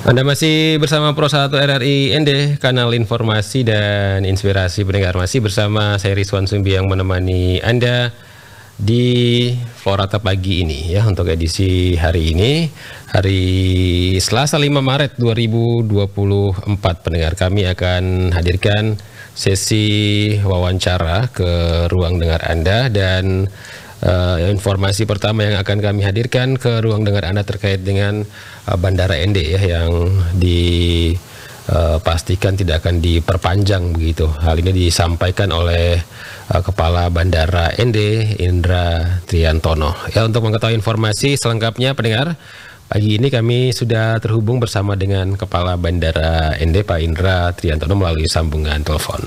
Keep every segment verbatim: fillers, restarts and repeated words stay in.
Anda masih bersama Pro satu R R I N D, kanal informasi dan inspirasi pendengar. Masih bersama saya Rizwan Sumbi yang menemani Anda di Forata pagi ini ya, untuk edisi hari ini, hari Selasa lima Maret dua ribu dua puluh empat. Pendengar, kami akan hadirkan sesi wawancara ke ruang dengar Anda, dan Uh, informasi pertama yang akan kami hadirkan ke ruang dengar Anda terkait dengan uh, Bandara N D ya, yang dipastikan uh, tidak akan diperpanjang begitu. Hal ini disampaikan oleh uh, Kepala Bandara N D, Indra Triantono. Ya, untuk mengetahui informasi selengkapnya pendengar, pagi ini kami sudah terhubung bersama dengan Kepala Bandara N D, Pak Indra Triantono, melalui sambungan telepon.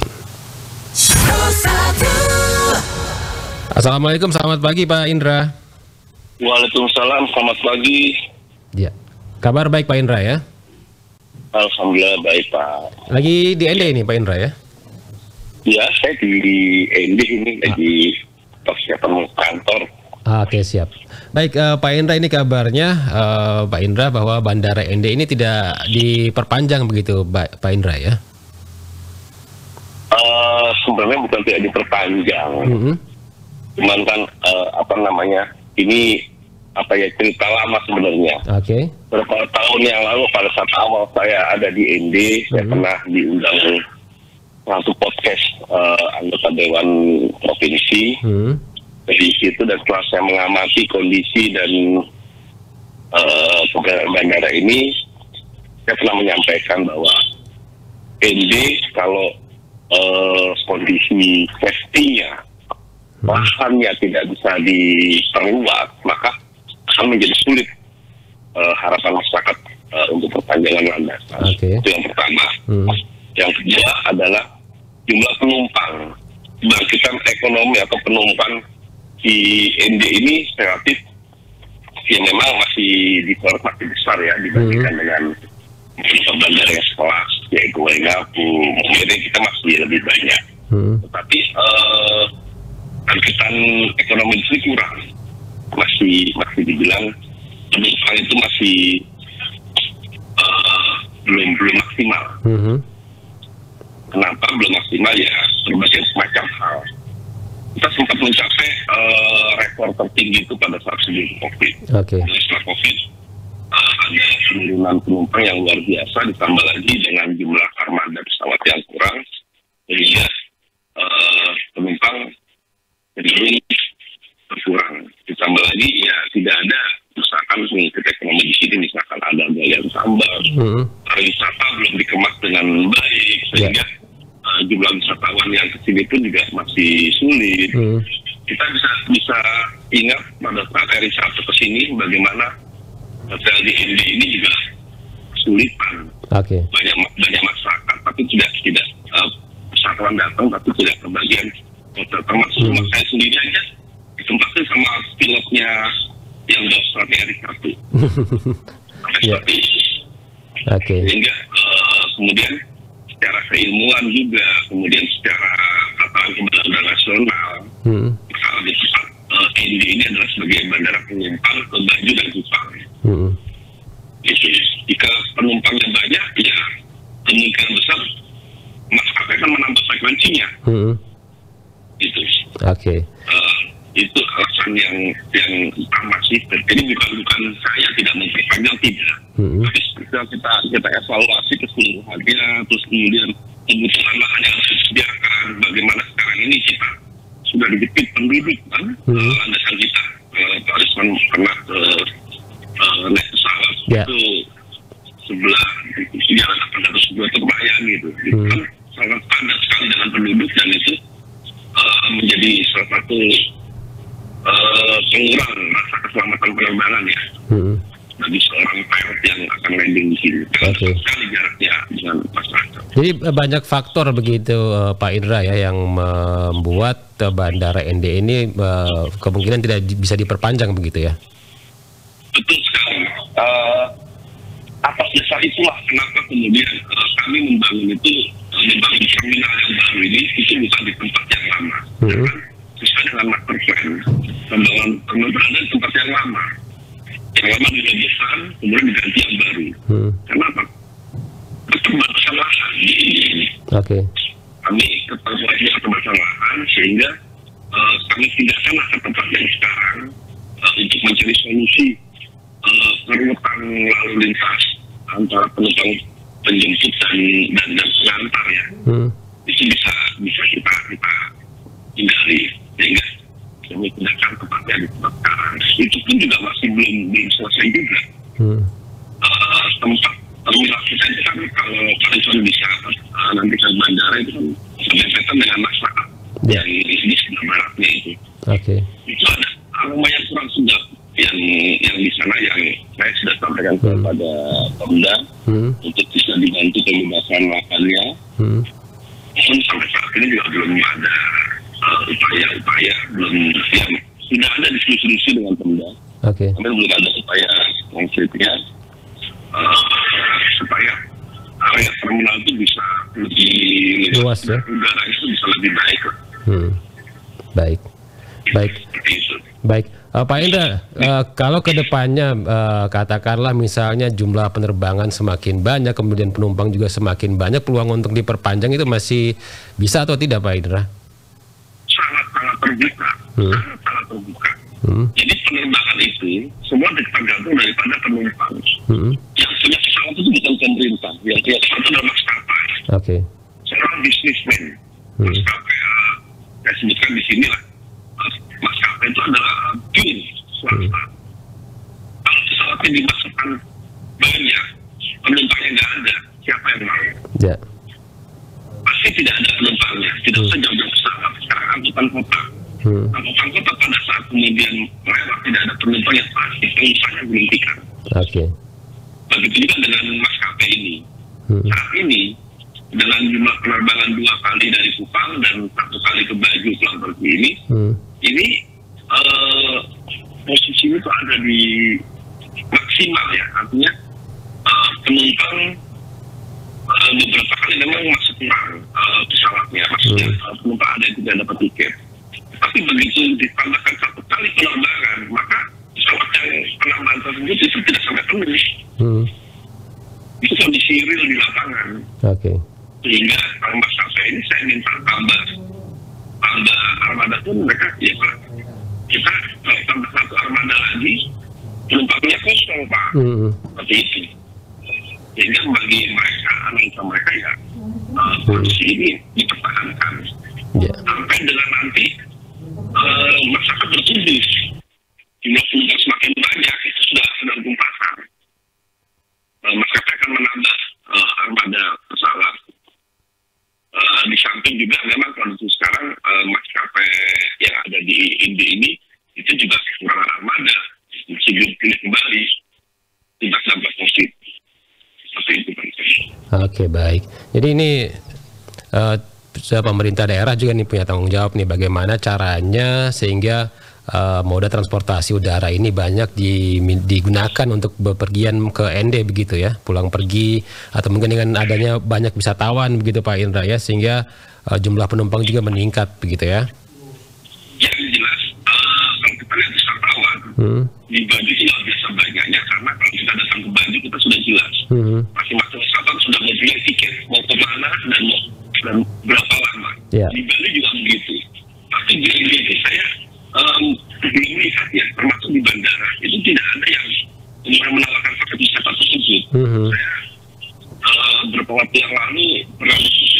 Assalamualaikum, selamat pagi Pak Indra. Waalaikumsalam, selamat pagi. Ya, kabar baik Pak Indra ya? Alhamdulillah baik Pak. Lagi di N D ini Pak Indra ya? Ya, saya di N D ini, ah. lagi persiapan kantor. Ah, Oke, okay, siap. Baik uh, Pak Indra, ini kabarnya uh, Pak Indra bahwa Bandara N D ini tidak diperpanjang begitu Pak, Pak Indra ya? Uh, sebenarnya bukan tidak diperpanjang. Mm-hmm. Cuman kan uh, apa namanya, ini apa ya, cerita lama sebenarnya. Oke. Okay. Beberapa tahun yang lalu pada saat awal saya ada di N D, mm-hmm. saya pernah diundang satu podcast uh, anggota Dewan Provinsi. Mm-hmm. Dari situ, dan setelah saya mengamati kondisi dan uh, bandara ini, saya pernah menyampaikan bahwa N D kalau uh, kondisi safety-nya, bahannya tidak bisa diperluas, maka akan menjadi sulit uh, harapan masyarakat uh, untuk perpanjangan landasan. Okay. Itu yang pertama. Hmm. Yang kedua adalah jumlah penumpang. Bangkitan ekonomi atau penumpang di N D ini relatif ya memang masih disorot masih besar ya dibandingkan hmm. dengan bandara yang sekelas yaitu Singapura. Mungkin kita masih lebih banyak. Hmm. Tetapi uh, angkutan ekonomi itu kurang, masih masih dibilang penumpang itu masih uh, belum belum maksimal. Mm-hmm. Kenapa belum maksimal ya? Berbagai macam hal. Kita sempat mencapai uh, rekor tertinggi itu pada saat sebelum COVID. Okay. Setelah COVID uh, ada penurunan penumpang yang luar biasa, ditambah lagi dengan jumlah armada pesawat yang kurang, sehingga uh, penumpang cenderung berkurang. Ditambah lagi ya tidak ada misalkan mengikuti ekonomi di sini, misalkan ada galian tambang, mm-hmm. pariwisata belum dikemas dengan baik, sehingga yeah. uh, jumlah wisatawan yang kesini pun juga masih sulit. Mm-hmm. Kita bisa bisa ingat pada saat Eri satu kesini bagaimana hotel di N D ini juga kesulitan. Okay. Banyak banyak masyarakat, tapi tidak tidak uh, wisatawan datang, tapi tidak kebagian hotel, termasuk rumah hmm. saya sendiri aja ditempatin sama pilotnya yang daftar di hari satu. yeah. Okay. Sehingga uh, kemudian secara keilmuan juga, kemudian secara tataran kebenaran nasional, hmm. kalau di pusat uh, N D ini adalah sebagai bandara penumpang ke Baju dan Kupang. Hmm. Gitu. Jika penumpangnya banyak, ya kemungkinan besar maskapai akan menambah frekuensinya. Hmm. Itu. Oke. Okay. Uh, itu alasan yang yang utama sih. Jadi bukan bukan saya tidak memperpanjang, tidak. Mm-hmm. Tapi kita kita kita evaluasi keseluruhannya, terus kemudian kebutuhan lahan yang harus disediakan. Bagaimana sekarang ini kita sudah dijepit penduduk kan, mm-hmm. uh, landasan kita. Uh, Pak Rizwan pernah ke uh, naik pesawat yeah. itu sebelah jalan delapan ratus dua terbayang gitu. Mm-hmm. Kan sangat padat sekali dengan penduduk, dan itu Uh, menjadi salah satu uh, pengurang rasa keselamatan penerbangan ya, hmm. bagi seorang pilot yang akan landing di sini. Okay. Sekali jaraknya dengan masyarakat. Jadi banyak faktor begitu uh, Pak Indra ya, yang membuat uh, Bandara N D ini uh, kemungkinan tidak di, bisa diperpanjang begitu ya? Betul sekali. Uh, atas dasar itulah kenapa kemudian uh, kami membangun itu, uh, membangun terminal yang baru ini itu bukan di tempat yang lama. Hmm. Sesuai dengan master plan, pembangunan terminal berada di tempat yang lama. yang lama dilebihan, kemudian diganti yang baru. Hmm. Kenapa? Keterbatasan lahan di ini. Oke. Okay. Kami keterbatasan keterbatasan lahan sehingga uh, kami pindahkanlah ke tempat yang sekarang uh, untuk mencari solusi uh, kerutan lalu lintas antara penumpang penjemput dan dan, dan pengantar ya. Hmm. Itu bisa bisa kita kita hindari sehingga kami pindahkan tempatnya di tempat sekarang. Itu pun juga masih belum belum selesai juga. Hmm. Uh, tempat terminal kita itu kan kalau kalau bisa uh, nanti ke bandara itu kan berdekatan dengan masyarakat yeah. yang di, di sebelah baratnya itu. Oke. Okay. Itu ada lumayan kurang sedap yang yang di sana yang saya sudah sampaikan hmm. kepada Pemda hmm. untuk bisa dibantu pembebasan lahannya. Hmm. Namun sampai saat ini juga belum ada uh, upaya-upaya, belum yang sudah ada diskusi dengan Pemda. Oke. Okay. Tapi belum ada upaya konkretnya uh, supaya area terminal itu bisa lebih luas ya. Udara itu bisa lebih baik. Hmm. Baik. Baik. Baik. Uh, Pak Indra, uh, kalau kedepannya uh, katakanlah misalnya jumlah penerbangan semakin banyak, kemudian penumpang juga semakin banyak, peluang untuk diperpanjang itu masih bisa atau tidak, Pak Indra? Sangat-sangat terbuka. Hmm. Sangat terbuka. Hmm. Jadi penerbangan itu semua tergantung daripada penumpang. Hmm. Yang punya pesawat itu bukan pemerintah, yang punya pesawat itu adalah maskapai. Oke. Okay. Seorang bisnismen. Hmm. Maskapai, uh, saya sebutkan di sini lah. Maskapai itu adalah pure swasta. Hmm. Kalau pesawatnya dimasukkan banyak, penumpangnya nggak ada, siapa yang mau? Ya. Pasti tidak ada penumpangnya, tidak usah hmm. jauh-jauh pesawat. Sekarang angkutan kota. Hmm. Angkutan kota pada saat kemudian lewat tidak ada penumpang yang pasti pengusahanya dihentikan. Oke. Okay. Begitu juga dengan maskapai ini. Hmm. Saat ini dengan jumlah penerbangan dua kali dari Kupang dan satu kali ke Baju pulang pergi ini, hmm. ini uh, posisi itu ada di maksimal ya, artinya uh, penumpang uh, beberapa kali memang masuk kurang uh, pesawatnya, maksudnya hmm. uh, penumpang ada yang tidak dapat tiket. Tapi begitu ditambahkan satu kali penerbangan, maka pesawat yang penambahan tersebut itu tidak sampai penuh. Hmm. Itu kondisi real di lapangan. Oke. Okay. Sehingga kalau maskapai ini saya minta tambah tambah armada pun mereka ya Pak, kita kalau tambah satu armada lagi penumpangnya kosong Pak. Hmm. Seperti itu. Sehingga bagi mereka, analisa mereka ya uh, posisi ini dipertahankan. Yeah. Sampai dengan nanti uh, masyarakat bertumbuh, jumlah penumpang semakin banyak, itu sudah sedang tumpahan. Uh, maskapai akan menambah uh, armada pesawat. Uh, di samping juga memang kondisi sekarang uh, maskapai yang ada di Indi ini itu juga kekurangan armada, masih belum pulih kembali, tidak dampak positif. Seperti itu Pak. Oke, baik. Jadi ini uh, pemerintah daerah juga nih punya tanggung jawab nih bagaimana caranya sehingga uh, moda transportasi udara ini banyak di, digunakan untuk bepergian ke N D begitu ya, pulang pergi atau mungkin dengan adanya banyak wisatawan begitu Pak Indra ya, sehingga uh, jumlah penumpang juga meningkat begitu ya. Yang jelas uh, kalau kita lihat wisatawan hmm. di Baju tidak biasa banyaknya karena kalau kita datang ke Baju kita sudah jelas hmm. masing-masing wisatawan sudah mempunyai tiket mau kemana dan mau dan berapa lama. Yeah. Di Bali juga begitu. Tapi di Indonesia saya um, belum lihat ya, termasuk di bandara itu tidak ada yang menawarkan paket wisata tersebut. Mm-hmm. Saya uh, beberapa waktu yang lalu pernah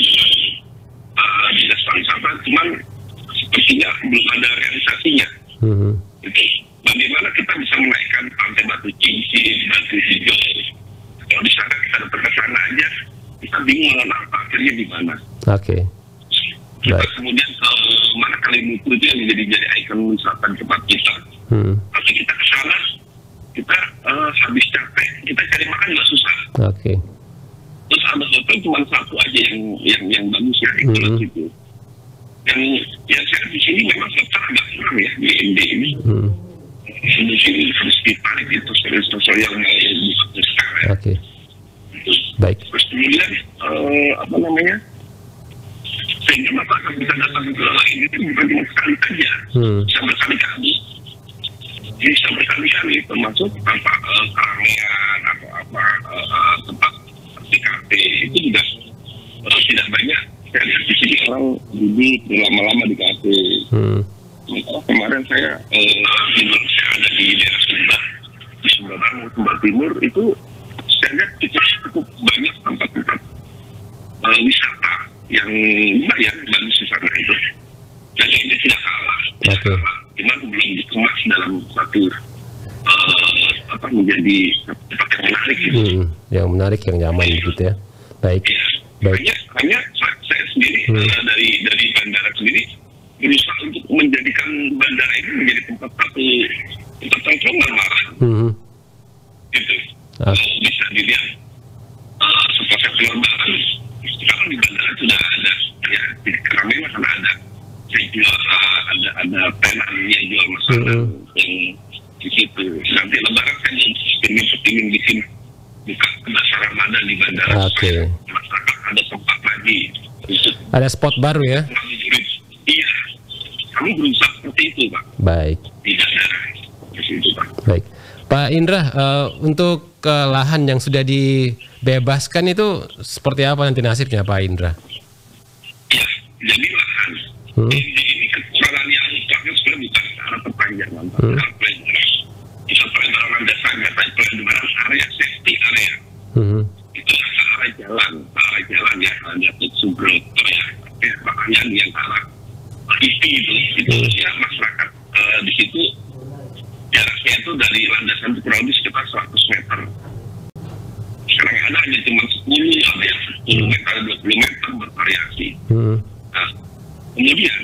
uh, di dinas pariwisata, cuman sepertinya belum ada realisasinya. Mm-hmm. Itu bagaimana kita bisa menaikkan Pantai Batu Cincin, Batu Hijau. Kalau di sana kita datang ke sana aja, kita bingung mengenal parkirnya di mana. Oke. Okay. Kita right. kemudian ke mana Kalimutu itu yang menjadi jadi ikon wisata tempat kita. Hmm. Tapi kita ke sana, kita uh, habis capek, kita cari makan juga susah. Oke. Okay. Terus ada hotel cuma satu aja yang yang yang bagus ya itu hmm. itu. Yang yang saya di sini memang hotel agak kurang ya di N D ini. Hmm. Di sini harus ditarik itu sosial yang dipakai sekarang. Oke. Okay. Baik. Terus kemudian uh, apa namanya? Sehingga masyarakat bisa datang ke lain itu bukan cuma sekali saja, hmm. bisa berkali-kali. bisa berkali-kali, termasuk tanpa uh, keramaian atau apa uh, tempat seperti kafe itu juga uh, tidak banyak. Saya lihat di sini orang duduk berlama-lama di kafe. Hmm. Sementara kemarin saya uh, di Indonesia ada di daerah Sumba, di Sumba Barat, Sumba Timur itu saya lihat cukup, cukup banyak tempat-tempat uh, wisata yang lumayan bagus di sana itu. Dan ini tidak salah, tidak okay. salah. Cuma belum dikemas dalam satu uh, apa menjadi tempat yang menarik gitu. Hmm, yang menarik, yang nyaman ya. Gitu ya. Baik. Ya. Baik. Hanya, hanya saya sendiri hmm. uh, dari dari bandara sendiri berusaha untuk menjadikan bandara ini menjadi tempat satu tempat tongkrongan malah. Hmm. Gitu. Ah. Uh, bisa dilihat uh, seperti penerbangan. Sekarang di bandara sudah ada ya di keramaian karena ada saya jual uh, ada ada tenan yang jual makanan hmm. yang di situ. Nanti lebaran kan ingin ingin bikin buka dasar Ramadan di bandara. Oke. Okay. Masyarakat ada tempat lagi. Ada spot baru ya? Iya. Kami berusaha seperti itu, Pak. Baik. Tidak ada di situ, Pak. Baik. Pak Indra, uh, untuk uh, lahan yang sudah dibebaskan itu seperti apa nanti nasibnya, Pak Indra? Ya, jadi lahan. Hmm. Ini, ini kekurangan yang terakhir sebenarnya bukan secara perpanjangan, Pak. Hmm. Bisa perjalanan dasarnya, tapi perjalanan area safety area. Hmm. Itu area jalan, area jalan ya, ada Subroto ya, makanya di antara I P itu, itu hmm. ya masyarakat uh, di situ jaraknya itu dari landasan kurang lebih sekitar seratus meter. Sekarang ada hanya cuma sepuluh, ada yang sepuluh meter, dua puluh meter bervariasi. Hmm. Nah, kemudian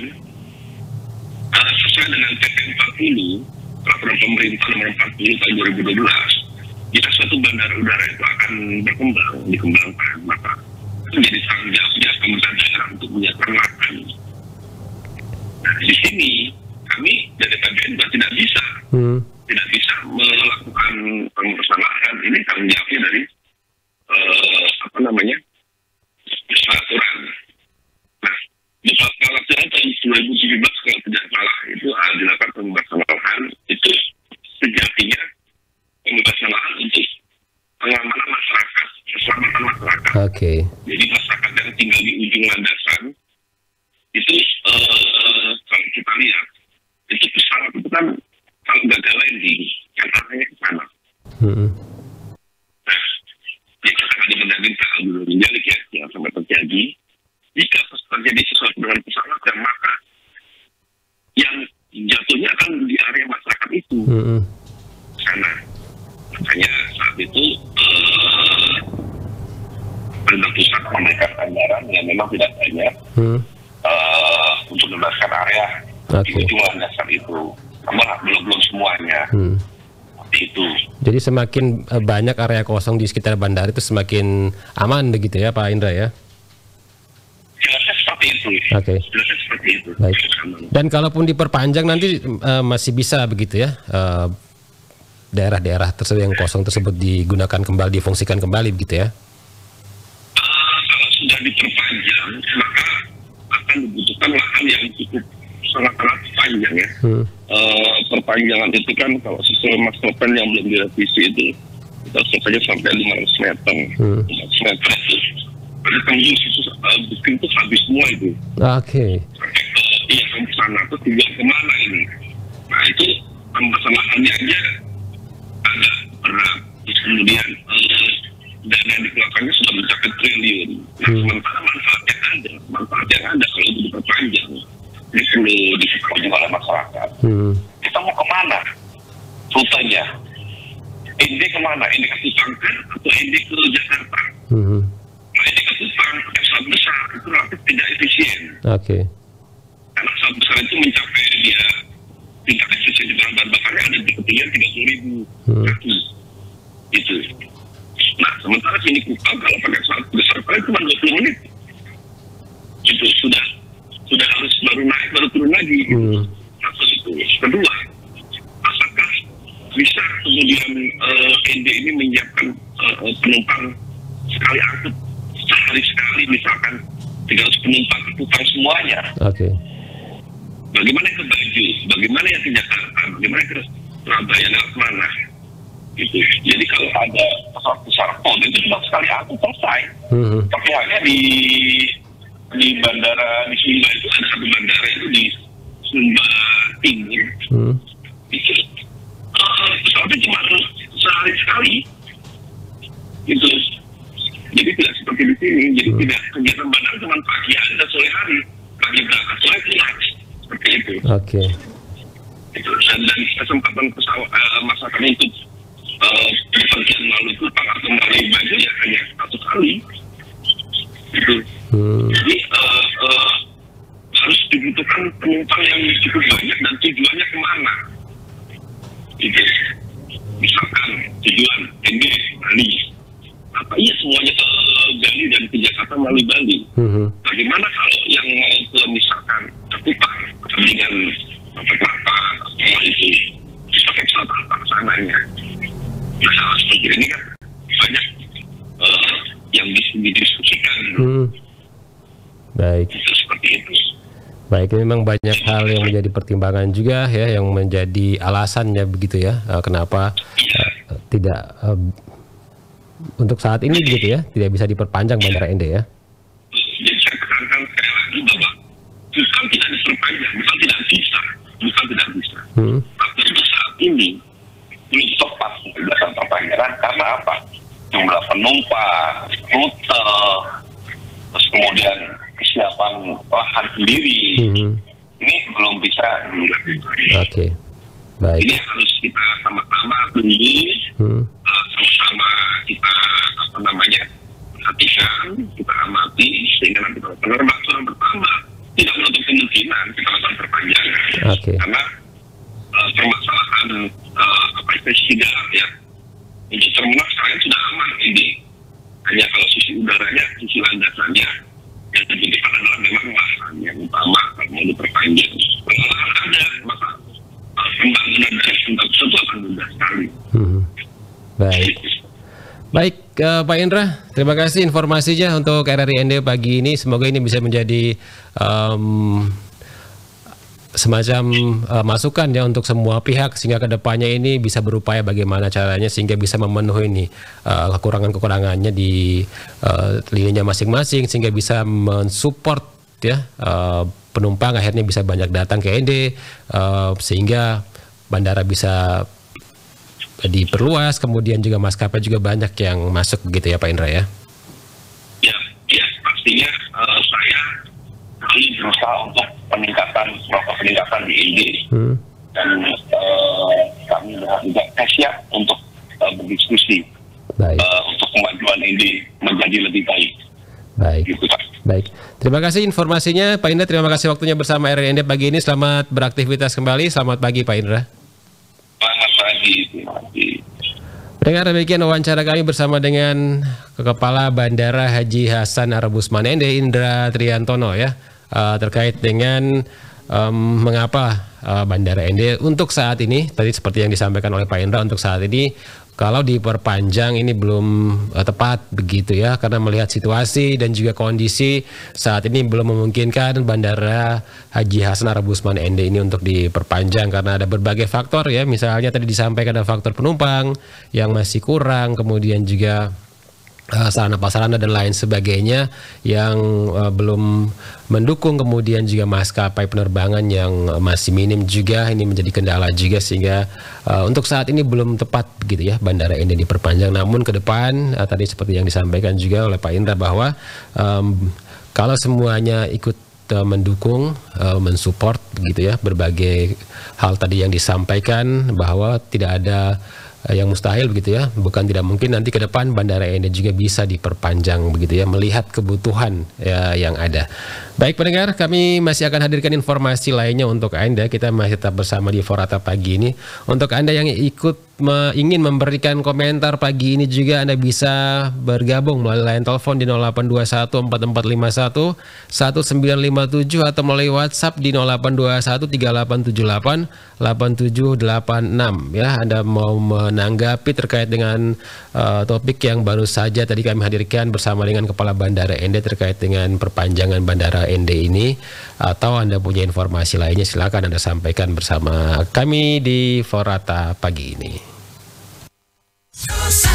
uh, sesuai dengan P P empat puluh, peraturan pemerintah nomor empat puluh tahun dua ribu dua belas, jika suatu bandara udara itu akan berkembang, dikembangkan, maka itu menjadi tanggung jawabnya pemerintah daerah untuk menyiapkan lahan. Nah, di sini kami dari P B N tidak bisa, hmm. tidak bisa melakukan pengurusan lahan. Ini tanggung jawabnya dari uh, apa namanya peraturan. Nah, di peraturan tahun dua ribu tujuh belas kalau tidak salah itu ada dilakukan pembebasan lahan. Itu sejatinya pembebasan lahan untuk pengamanan masyarakat, keselamatan masyarakat. Oke. Okay. Jadi masyarakat yang tinggal di ujung landasan itu uh, kalau kita lihat itu pesawat itu kan kalau gagal landing kan arahnya ke sana. Hmm. Nah, ya kita akan dimendagin kalau belum menjalik ya, jangan sampai terjadi. Jika terjadi sesuatu dengan pesawat, dan maka yang jatuhnya akan di area masyarakat itu hmm. sana. Makanya saat itu uh, pada pusat memberikan anggaran yang memang tidak banyak hmm. uh, untuk membebaskan area okay. di ujung landasan itu. Namun belum belum semuanya. Hmm. Seperti itu. Jadi semakin uh, banyak area kosong di sekitar bandara itu semakin aman begitu ya, Pak Indra ya? Jelasnya seperti itu. Oke. Okay. Jelasnya seperti itu. Baik. Dan kalaupun diperpanjang nanti uh, masih bisa begitu ya? Uh, daerah-daerah tersebut yang kosong tersebut digunakan kembali, difungsikan kembali begitu ya? Uh, kalau sudah diperpanjang, maka akan dibutuhkan lahan yang cukup sangat-sangat panjang ya. Hmm. Uh, perpanjangan itu kan kalau sesuai master plan yang belum direvisi itu kita selesai sampai lima ratus meter. Hmm. lima ratus meter itu. Ada tanggung uh, bikin itu habis semua itu. Oke. Okay. Iya, sampai sana tuh tinggal kemana ini? Nah itu pembebasan lahannya aja ada berat, terus kemudian uh, dana yang dikeluarkannya sudah mencapai triliun. Nah, hmm. sementara manfaat yang ada, manfaat yang ada kalau itu diperpanjang, ini perlu diketahui juga oleh masyarakat. Hmm. Kita mau kemana? Rutenya, N D kemana? N D ke Tutangkan atau N D ke Jakarta? Hmm. Nah, N D ke Tutang, pesawat besar itu relatif tidak efisien. Oke. Okay. Karena pesawat besar itu mencapai dia tingkat efisiensi bahan bakarnya ada di ketinggian tiga puluh ribu kaki. Hmm. Itu. Nah, sementara sini Kupang kalau pakai pesawat besar paling cuma dua puluh menit. Itu sudah sudah harus baru naik baru turun lagi. Hmm. Satu itu. Kedua, apakah bisa kemudian uh, N D ini menyiapkan uh, penumpang sekali angkut sehari sekali misalkan tiga ratus penumpang ke Kupang semuanya. Oke. Okay. Bagaimana ke Baju, bagaimana yang ke Jakarta, bagaimana ke Surabaya lewat mana. Gitu. Jadi kalau ada pesawat besar pun itu cuma sekali aku selesai. Mm-hmm. Tapi hanya di di bandara di Sumba itu ada satu bandara itu di Sumba Timur. Mm-hmm. Itu uh, pesawatnya cuma sehari sekali. Gitu. Jadi tidak seperti di sini. Jadi mm-hmm. tidak kegiatan bandara cuma pagi ada sore hari, pagi berangkat sore pulang seperti itu. Oke. Okay. Itu dan, dan kesempatan pesawat uh, masakan itu Uh, perjalanan lalu itu tanggal kembali baju ya hanya satu kali gitu. Hmm. Jadi uh, uh, harus dibutuhkan penumpang yang cukup banyak dan tujuannya kemana gitu. Misalkan tujuan N D Bali, apa iya semuanya ke Bali dan ke Jakarta melalui Bali. Hmm. Bagaimana kalau yang mau ke misalkan ke Kupang dengan apa-apa semua itu pakai pesawat apa sananya. Masalah seperti ini kan banyak uh, yang didiskusikan. Hmm. Baik. Itu seperti itu. Baik, memang banyak hal yang menjadi pertimbangan juga ya, yang menjadi alasannya begitu ya, uh, kenapa uh, tidak uh, untuk saat ini begitu ya, tidak bisa diperpanjang Bandara Ende ya. Jadi saya tekankan sekali lagi bahwa bukan tidak diperpanjang, bukan tidak bisa, bukan tidak bisa. Hmm. Tapi untuk saat ini belum tepat berdasarkan perpanjangan karena apa? Jumlah penumpang, rute, terus kemudian kesiapan lahan sendiri, mm-hmm. ini belum bisa dilakukan. Oke, okay. Baik. Ini harus kita sama-sama tunggu, mm. uh, sama-sama kita apa namanya perhatikan, kita amati sehingga nanti kalau penerbangan bertambah tidak menutup kemungkinan kita akan perpanjangan. Okay. Karena uh, permasalahan uh, apa itu tidak ya untuk terminal sekarang sudah aman ini, hanya kalau sisi udaranya, sisi landasannya yang terjadi adalah memang lahan yang utama kalau mau diperpanjang. Kalau lahan ada maka uh, pembangunan dari pembangunan itu akan mudah sekali. Hmm. Baik. Baik, uh, Pak Indra, terima kasih informasinya untuk R R I Ende pagi ini. Semoga ini bisa menjadi um, semacam uh, masukan ya untuk semua pihak sehingga kedepannya ini bisa berupaya bagaimana caranya sehingga bisa memenuhi ini uh, kekurangan-kekurangannya di uh, lininya masing-masing sehingga bisa mensupport ya uh, penumpang akhirnya bisa banyak datang ke Ende uh, sehingga bandara bisa diperluas, kemudian juga maskapai juga banyak yang masuk begitu ya Pak Indra ya. Ya, ya pastinya uh, saya kali berusaha untuk peningkatan proses peningkatan di Ende hmm. dan uh, kami juga siap untuk uh, berdiskusi uh, untuk kemajuan Ende menjadi lebih baik. Baik. Gitu, Pak. Baik. Terima kasih informasinya Pak Indra. Terima kasih waktunya bersama R R I Ende pagi ini. Selamat beraktivitas kembali. Selamat pagi Pak Indra. Selamat pagi. Terima kasih. Pendengar, demikian wawancara kami bersama dengan Kepala Bandara Haji Hasan Arabusman Ende Indra Triantono ya. Uh, terkait dengan um, mengapa uh, Bandara Ende untuk saat ini tadi seperti yang disampaikan oleh Pak Indra untuk saat ini kalau diperpanjang ini belum uh, tepat begitu ya karena melihat situasi dan juga kondisi saat ini belum memungkinkan Bandara Haji Hasan Arabusman Ende ini untuk diperpanjang karena ada berbagai faktor ya, misalnya tadi disampaikan ada faktor penumpang yang masih kurang, kemudian juga Uh, sarana-prasarana dan lain sebagainya yang uh, belum mendukung, kemudian juga maskapai penerbangan yang uh, masih minim juga ini menjadi kendala juga sehingga uh, untuk saat ini belum tepat begitu ya Bandara Ende diperpanjang. Namun ke depan uh, tadi seperti yang disampaikan juga oleh Pak Indra bahwa um, kalau semuanya ikut uh, mendukung, uh, mensupport begitu ya berbagai hal tadi yang disampaikan bahwa tidak ada yang mustahil begitu ya, bukan tidak mungkin nanti ke depan Bandara Ende juga bisa diperpanjang begitu ya, melihat kebutuhan ya, yang ada. Baik pendengar, kami masih akan hadirkan informasi lainnya untuk Anda. Kita masih tetap bersama di Forata pagi ini. Untuk Anda yang ikut me, ingin memberikan komentar pagi ini juga Anda bisa bergabung melalui line telepon di nol delapan dua satu empat empat lima satu satu sembilan lima tujuh atau melalui WhatsApp di nol delapan dua satu tiga delapan tujuh delapan delapan tujuh delapan enam ya. Anda mau menanggapi terkait dengan uh, topik yang baru saja tadi kami hadirkan bersama dengan Kepala Bandara Ende terkait dengan perpanjangan Bandara Ende ini, atau Anda punya informasi lainnya silakan Anda sampaikan bersama kami di Forata pagi ini.